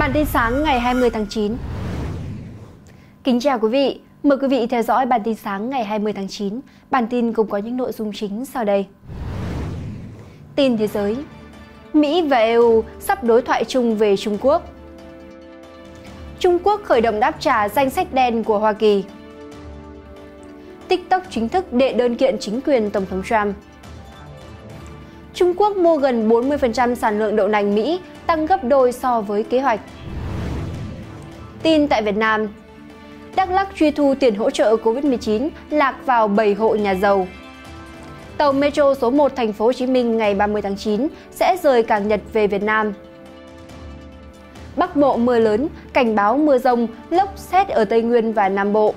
Bản tin sáng ngày 20 tháng 9. Kính chào quý vị, mời quý vị theo dõi bản tin sáng ngày 20 tháng 9. Bản tin cũng có những nội dung chính sau đây. Tin thế giới. Mỹ và EU sắp đối thoại chung về Trung Quốc. Trung Quốc khởi động đáp trả danh sách đen của Hoa Kỳ. TikTok chính thức đệ đơn kiện chính quyền Tổng thống Trump. Trung Quốc mua gần 40% sản lượng đậu nành Mỹ, tăng gấp đôi so với kế hoạch. Tin tại Việt Nam. Đắk Lắk truy thu tiền hỗ trợ Covid-19 lạc vào 7 hộ nhà giàu. Tàu Metro số 1 thành phố Hồ Chí Minh ngày 30 tháng 9 sẽ rời cảng Nhật về Việt Nam. Bắc Bộ mưa lớn, cảnh báo mưa rông, lốc sét ở Tây Nguyên và Nam Bộ.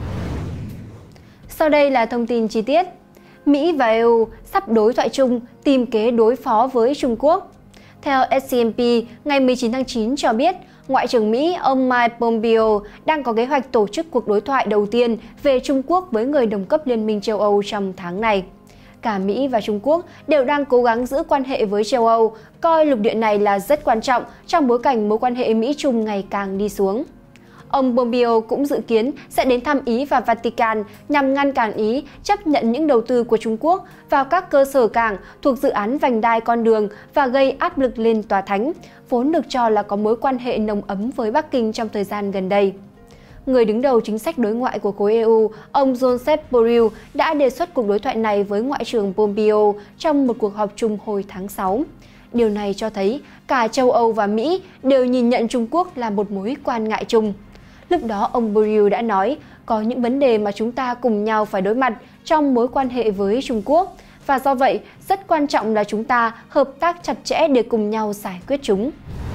Sau đây là thông tin chi tiết. Mỹ và EU sắp đối thoại chung tìm kế đối phó với Trung Quốc. Theo SCMP, ngày 19 tháng 9 cho biết, Ngoại trưởng Mỹ ông Mike Pompeo đang có kế hoạch tổ chức cuộc đối thoại đầu tiên về Trung Quốc với người đồng cấp Liên minh châu Âu trong tháng này. Cả Mỹ và Trung Quốc đều đang cố gắng giữ quan hệ với châu Âu, coi lục địa này là rất quan trọng trong bối cảnh mối quan hệ Mỹ-Trung ngày càng đi xuống. Ông Pompeo cũng dự kiến sẽ đến thăm Ý và Vatican nhằm ngăn cản Ý chấp nhận những đầu tư của Trung Quốc vào các cơ sở cảng thuộc dự án vành đai con đường và gây áp lực lên Tòa Thánh, vốn được cho là có mối quan hệ nồng ấm với Bắc Kinh trong thời gian gần đây. Người đứng đầu chính sách đối ngoại của khối EU, ông Josep Borrell đã đề xuất cuộc đối thoại này với Ngoại trưởng Pompeo trong một cuộc họp chung hồi tháng 6. Điều này cho thấy cả châu Âu và Mỹ đều nhìn nhận Trung Quốc là một mối quan ngại chung. Lúc đó ông Borrell đã nói, có những vấn đề mà chúng ta cùng nhau phải đối mặt trong mối quan hệ với Trung Quốc, và do vậy rất quan trọng là chúng ta hợp tác chặt chẽ để cùng nhau giải quyết chúng.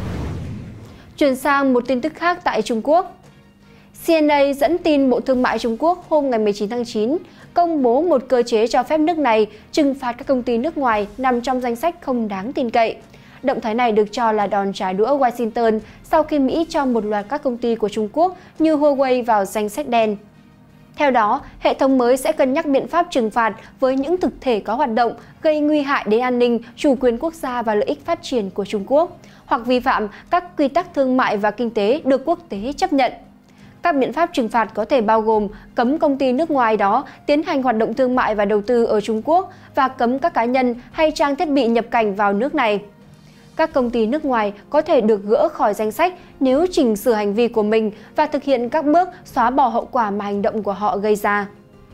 Chuyển sang một tin tức khác tại Trung Quốc. CNA dẫn tin Bộ Thương mại Trung Quốc hôm ngày 19 tháng 9 công bố một cơ chế cho phép nước này trừng phạt các công ty nước ngoài nằm trong danh sách không đáng tin cậy. Động thái này được cho là đòn trả đũa Washington sau khi Mỹ cho một loạt các công ty của Trung Quốc như Huawei vào danh sách đen. Theo đó, hệ thống mới sẽ cân nhắc biện pháp trừng phạt với những thực thể có hoạt động gây nguy hại đến an ninh, chủ quyền quốc gia và lợi ích phát triển của Trung Quốc, hoặc vi phạm các quy tắc thương mại và kinh tế được quốc tế chấp nhận. Các biện pháp trừng phạt có thể bao gồm cấm công ty nước ngoài đó tiến hành hoạt động thương mại và đầu tư ở Trung Quốc và cấm các cá nhân hay trang thiết bị nhập cảnh vào nước này. Các công ty nước ngoài có thể được gỡ khỏi danh sách nếu chỉnh sửa hành vi của mình và thực hiện các bước xóa bỏ hậu quả mà hành động của họ gây ra.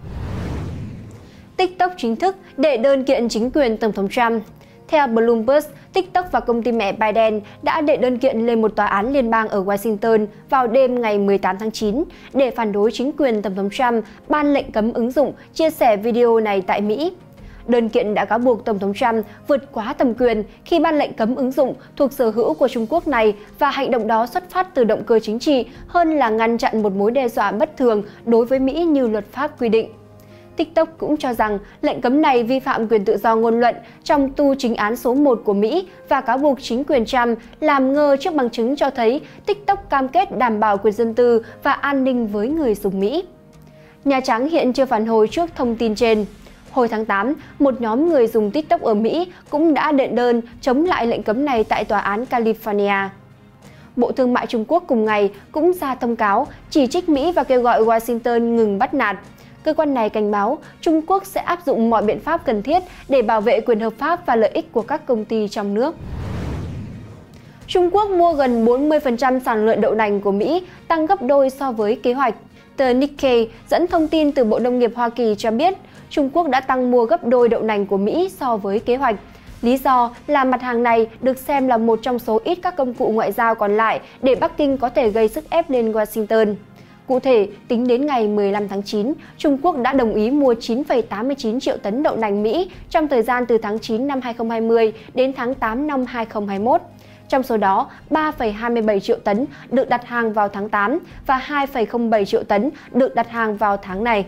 TikTok chính thức đệ đơn kiện chính quyền Tổng thống Trump. Theo Bloomberg, TikTok và công ty mẹ Biden đã đệ đơn kiện lên một tòa án liên bang ở Washington vào đêm ngày 18 tháng 9 để phản đối chính quyền Tổng thống Trump ban lệnh cấm ứng dụng chia sẻ video này tại Mỹ. Đơn kiện đã cáo buộc Tổng thống Trump vượt quá tầm quyền khi ban lệnh cấm ứng dụng thuộc sở hữu của Trung Quốc này, và hành động đó xuất phát từ động cơ chính trị hơn là ngăn chặn một mối đe dọa bất thường đối với Mỹ như luật pháp quy định. TikTok cũng cho rằng lệnh cấm này vi phạm quyền tự do ngôn luận trong tu chính án số 1 của Mỹ và cáo buộc chính quyền Trump làm ngơ trước bằng chứng cho thấy TikTok cam kết đảm bảo quyền dân tư và an ninh với người dùng Mỹ. Nhà Trắng hiện chưa phản hồi trước thông tin trên. Hồi tháng 8, một nhóm người dùng TikTok ở Mỹ cũng đã đệ đơn chống lại lệnh cấm này tại tòa án California. Bộ Thương mại Trung Quốc cùng ngày cũng ra thông cáo chỉ trích Mỹ và kêu gọi Washington ngừng bắt nạt. Cơ quan này cảnh báo Trung Quốc sẽ áp dụng mọi biện pháp cần thiết để bảo vệ quyền hợp pháp và lợi ích của các công ty trong nước. Trung Quốc mua gần 40% sản lượng đậu nành của Mỹ, tăng gấp đôi so với kế hoạch. Tờ Nikkei dẫn thông tin từ Bộ Nông nghiệp Hoa Kỳ cho biết, Trung Quốc đã tăng mua gấp đôi đậu nành của Mỹ so với kế hoạch. Lý do là mặt hàng này được xem là một trong số ít các công cụ ngoại giao còn lại để Bắc Kinh có thể gây sức ép lên Washington. Cụ thể, tính đến ngày 15 tháng 9, Trung Quốc đã đồng ý mua 9,89 triệu tấn đậu nành Mỹ trong thời gian từ tháng 9 năm 2020 đến tháng 8 năm 2021. Trong số đó, 3,27 triệu tấn được đặt hàng vào tháng 8 và 2,07 triệu tấn được đặt hàng vào tháng này.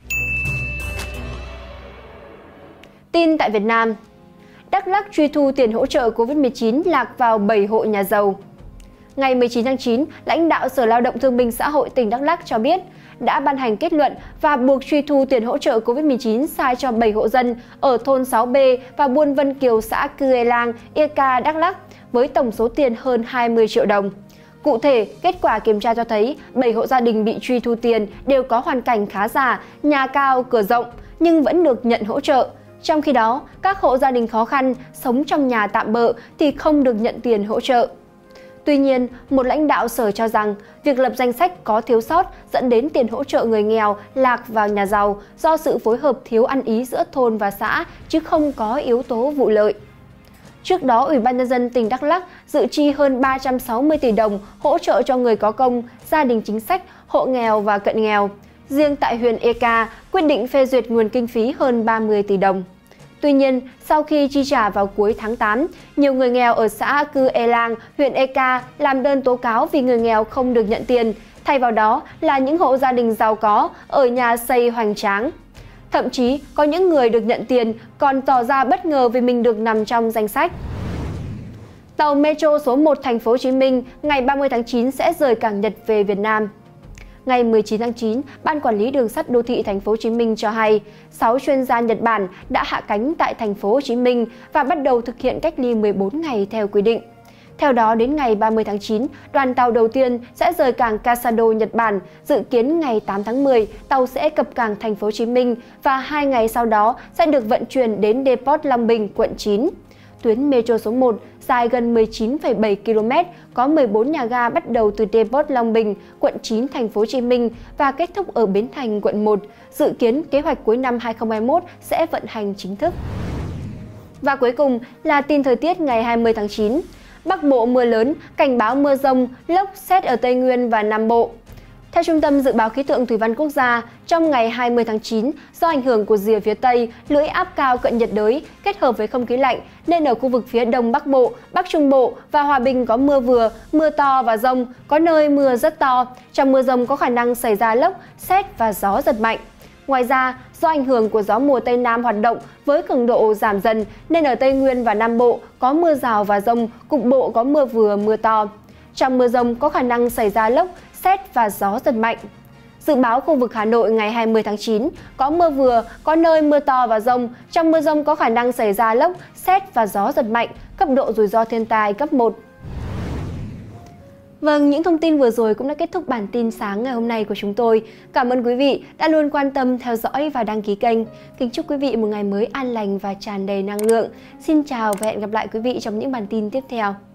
Tin tại Việt Nam. Đắk Lắk truy thu tiền hỗ trợ Covid-19 lạc vào 7 hộ nhà giàu. Ngày 19 tháng 9, lãnh đạo Sở Lao động Thương binh Xã hội tỉnh Đắk Lắk cho biết đã ban hành kết luận và buộc truy thu tiền hỗ trợ Covid-19 sai cho 7 hộ dân ở thôn 6B và buôn Vân Kiều, xã Cư Ê Lang, Ia Ca, Đắk Lắk với tổng số tiền hơn 20 triệu đồng. Cụ thể, kết quả kiểm tra cho thấy 7 hộ gia đình bị truy thu tiền đều có hoàn cảnh khá giả, nhà cao, cửa rộng nhưng vẫn được nhận hỗ trợ. Trong khi đó, các hộ gia đình khó khăn sống trong nhà tạm bợ thì không được nhận tiền hỗ trợ. Tuy nhiên, một lãnh đạo sở cho rằng việc lập danh sách có thiếu sót dẫn đến tiền hỗ trợ người nghèo lạc vào nhà giàu do sự phối hợp thiếu ăn ý giữa thôn và xã chứ không có yếu tố vụ lợi. Trước đó, Ủy ban Nhân dân tỉnh Đắk Lắk dự chi hơn 360 tỷ đồng hỗ trợ cho người có công, gia đình chính sách, hộ nghèo và cận nghèo. Riêng tại huyện Eka, quyết định phê duyệt nguồn kinh phí hơn 30 tỷ đồng. Tuy nhiên, sau khi chi trả vào cuối tháng 8, nhiều người nghèo ở xã Cư E Lang, huyện Eka làm đơn tố cáo vì người nghèo không được nhận tiền, thay vào đó là những hộ gia đình giàu có ở nhà xây hoành tráng. Thậm chí, có những người được nhận tiền còn tỏ ra bất ngờ vì mình được nằm trong danh sách. Tàu Metro số 1 Thành phố Hồ Chí Minh ngày 30 tháng 9 sẽ rời cảng Nhật về Việt Nam. Ngày 19 tháng 9, Ban Quản lý Đường sắt Đô thị Thành phố Hồ Chí Minh cho hay 6 chuyên gia Nhật Bản đã hạ cánh tại Thành phố Hồ Chí Minh và bắt đầu thực hiện cách ly 14 ngày theo quy định. Theo đó, đến ngày 30 tháng 9, đoàn tàu đầu tiên sẽ rời cảng Kasado, Nhật Bản. Dự kiến ngày 8 tháng 10, tàu sẽ cập cảng Thành phố Hồ Chí Minh và 2 ngày sau đó sẽ được vận chuyển đến Depot Long Bình, quận 9. Tuyến Metro số 1 dài gần 19,7 km, có 14 nhà ga bắt đầu từ Depot Long Bình, quận 9, Thành phố Hồ Chí Minh và kết thúc ở Bến Thành, quận 1. Dự kiến kế hoạch cuối năm 2021 sẽ vận hành chính thức. Và cuối cùng là tin thời tiết ngày 20 tháng 9. Bắc Bộ mưa lớn, cảnh báo mưa dông, lốc, sét ở Tây Nguyên và Nam Bộ. Theo Trung tâm Dự báo Khí tượng Thủy văn Quốc gia, trong ngày 20 tháng 9, do ảnh hưởng của rìa phía Tây, lưỡi áp cao cận nhiệt đới kết hợp với không khí lạnh, nên ở khu vực phía Đông Bắc Bộ, Bắc Trung Bộ và Hòa Bình có mưa vừa, mưa to và dông, có nơi mưa rất to. Trong mưa dông có khả năng xảy ra lốc, sét và gió giật mạnh. Ngoài ra, do ảnh hưởng của gió mùa Tây Nam hoạt động với cường độ giảm dần, nên ở Tây Nguyên và Nam Bộ có mưa rào và dông, cục bộ có mưa vừa, mưa to. Trong mưa dông có khả năng xảy ra lốc, sét và gió giật mạnh. Dự báo khu vực Hà Nội ngày 20 tháng 9 có mưa vừa, có nơi mưa to và dông. Trong mưa dông có khả năng xảy ra lốc, sét và gió giật mạnh, cấp độ rủi ro thiên tai cấp 1. Vâng, những thông tin vừa rồi cũng đã kết thúc bản tin sáng ngày hôm nay của chúng tôi. Cảm ơn quý vị đã luôn quan tâm, theo dõi và đăng ký kênh. Kính chúc quý vị một ngày mới an lành và tràn đầy năng lượng. Xin chào và hẹn gặp lại quý vị trong những bản tin tiếp theo.